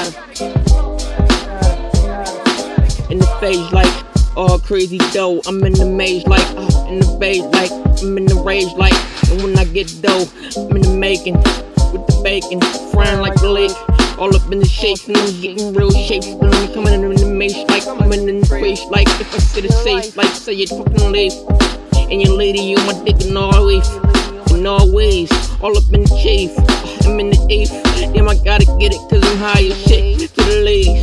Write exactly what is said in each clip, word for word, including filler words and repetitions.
In the face like all crazy dough. I'm in the maze like uh, in the base like I'm in the rage like. And when I get dough, I'm in the making with the bacon, frying like a lake. All up in the shapes and I'm getting real shapes. When I'm coming in the maze like I'm in the face like if I sit it safe like say it fucking late. And your lady, you my dick in all ways, in all ways. All up in the chase, I'm in the eighth. Damn, I gotta get it cause I'm high as shit. To the ladies,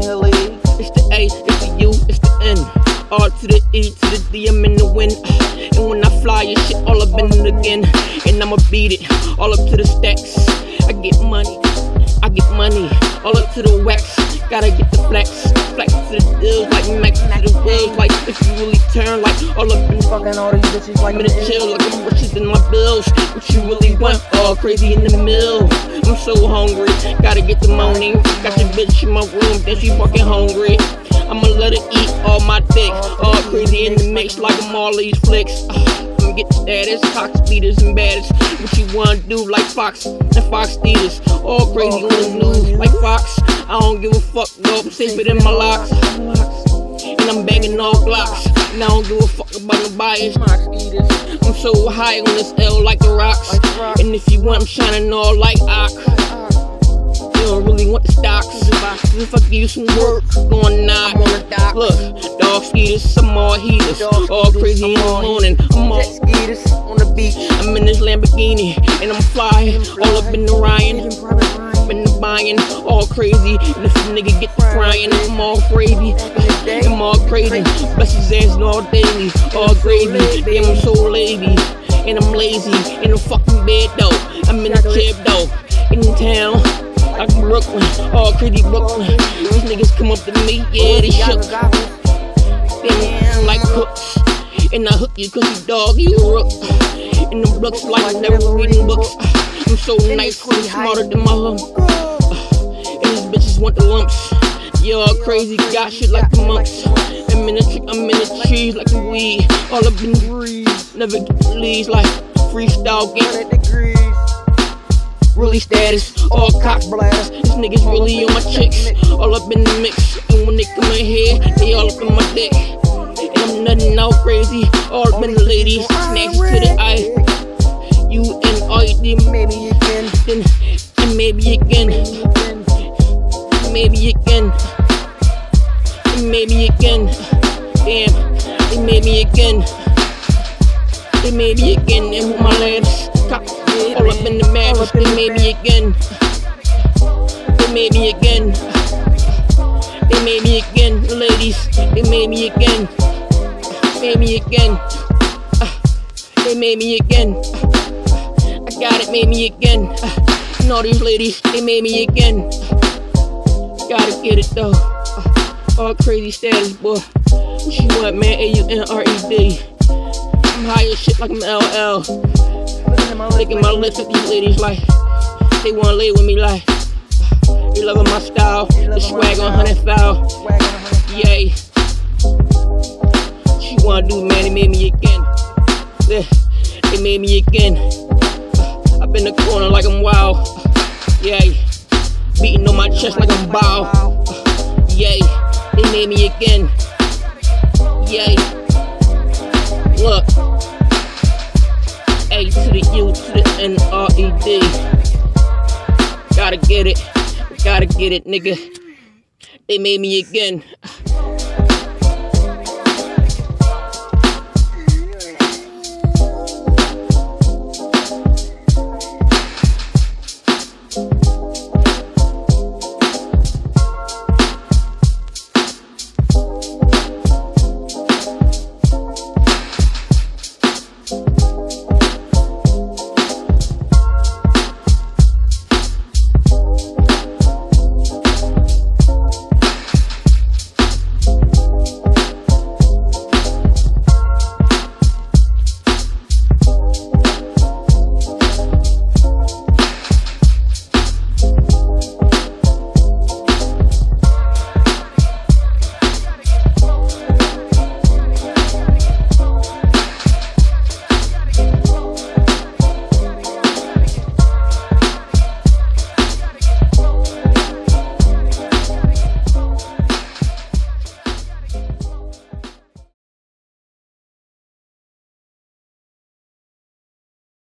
it's the A, it's the U, it's the N. R to the E, to the D, I'm in the wind. And when I fly your shit all up in it again. And I'ma beat it, all up to the stacks. I get money, I get money, all up to the wax. Gotta get the flex, flex to the deals like max to the wheels. Like if you really turn like all up in fucking all these bitches like I'm in the chill like I'm richer than my bills. What you really want? All crazy in the mill. I'm so hungry, gotta get the money. Got your bitch in my room, then she fucking hungry. I'ma let her eat all my dick. All crazy in the mix like I'm all these flicks. Uh, I'ma get the status, cock speeders and baddest. What you wanna do like Fox and Fox Theaters. All crazy on the news like Fox. I don't give a fuck though, I'm safer than my locks. And I'm bagging all Glocks. And I don't give a fuck about no bias. I'm so high on this L like the rocks. And if you want, I'm shining all like Ock. You don't really want the stocks. If I give you some work, going knock. Look, dog skeeters, some more heaters. All crazy in the morning. I'm all skeeters on the beach. I'm in this Lamborghini and I'm flying all up in the Ryan. I'm in the buying, all crazy. And if a nigga get the crying, I'm all crazy. I'm all crazy. Bless his ass all daily, all gravy. Damn, I'm so lazy and I'm lazy in the fucking bed though. I'm in the crib though, in town. Like Brooklyn, all crazy Brooklyn. These niggas come up to me, yeah, they shook. Damn, like hooks. And I hook you cause you dog, you a rook. And the books like never reading books. I'm so nice, I'm smarter than my hump. And these bitches want the lumps. You all crazy, got shit like the monks. I'm in the tree, I'm in the trees like the weed. All up in the breeze, never get the leads like freestyle game. Really status, all cock blast. These niggas really on my chicks, all up in the mix. And when they come in here, they all up in my dick. And I'm nutting out crazy, all up in the ladies, snatch to the eye. You and all you did, maybe again, then and maybe again, maybe again, and maybe again. Damn, and maybe again, and maybe again. And with my legs cocked. All up in the mattress, they made me again. They made me again. They made me again, ladies. They made me again. Made me again. They made me again. I got it, made me again. And all these ladies, they made me again. Gotta get it though. All crazy status, boy. What you want, man? A U N R E D. I'm high as shit like I'm L L. Licking my lips at these ladies like they wanna lay with me like they loving my style, the swag on hundred foul. Yay. She wanna do, man, they made me again. Yeah, they made me again. Up in the corner like I'm wild. Yay. Beating on my chest like I'm bow. Yay. They made me again. Yay. Look. A to the U to the N R E D. Gotta get it, gotta get it, nigga. They made me again.